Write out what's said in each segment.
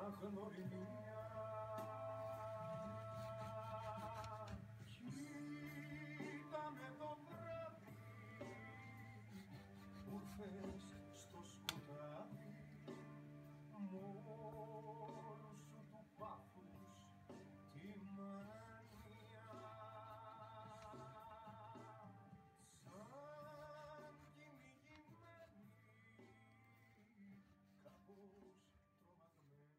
γνωριμία. Κοίταμε το βράδυ που ήρθες στο σκοτάδι, μόνο σου του πάθους τη μανία. Σαν κυνηγημένοι, κάπως τρομαγμένοι.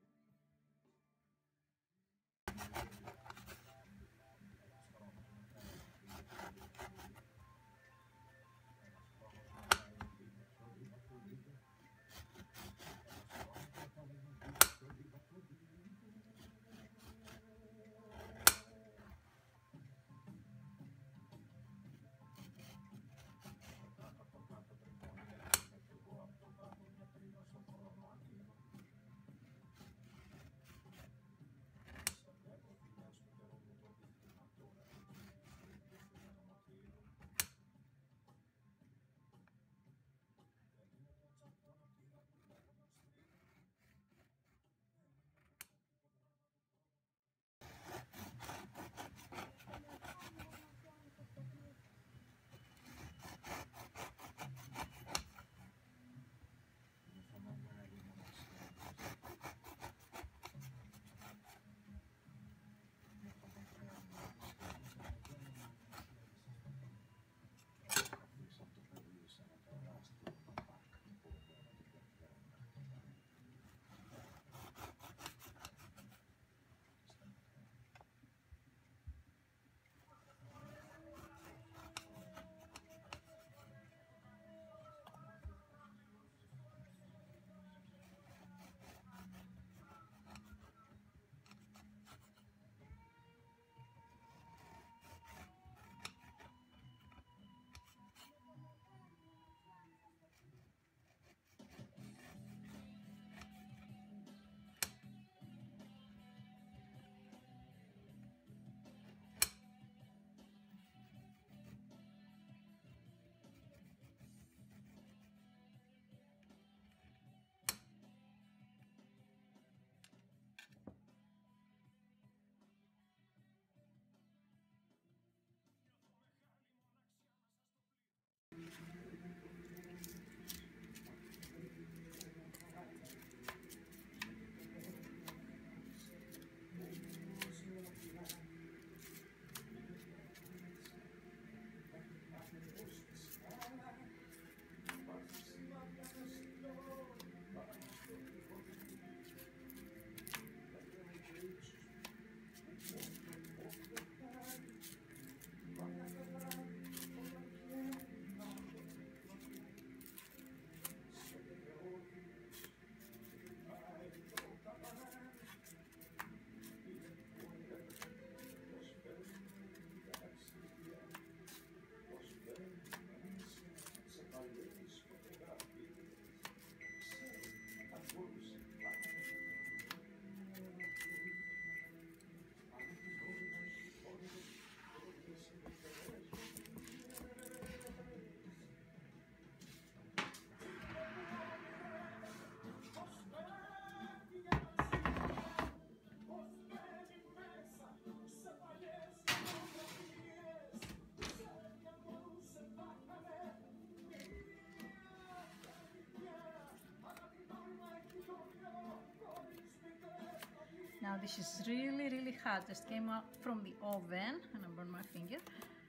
Now this is really hot. Just came out from the oven and I burned my finger.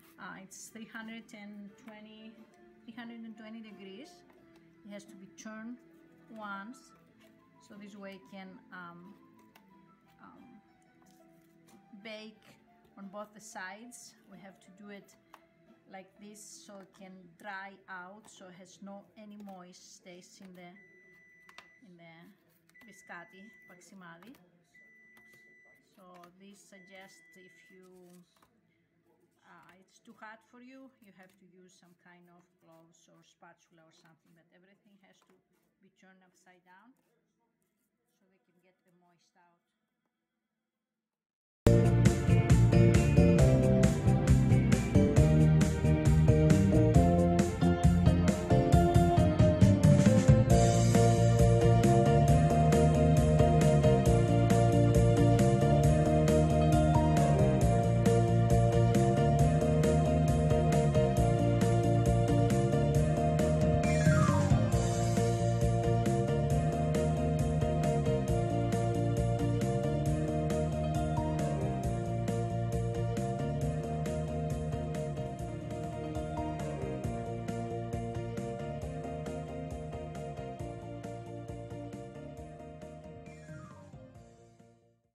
It's 320 degrees. It has to be turned once, so this way it can bake on both the sides. We have to do it like this so it can dry out, so it has no any moist stays in the biscotti paksimadi. So this suggests if you it's too hot for you, you have to use some kind of gloves or spatula or something, but everything has to be turned upside down so they can get the moist out.